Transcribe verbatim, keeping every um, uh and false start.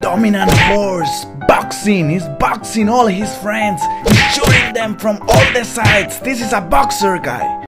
dominant force. Boxing, he's boxing all his friends. He's shooting them from all the sides. This is a boxer guy.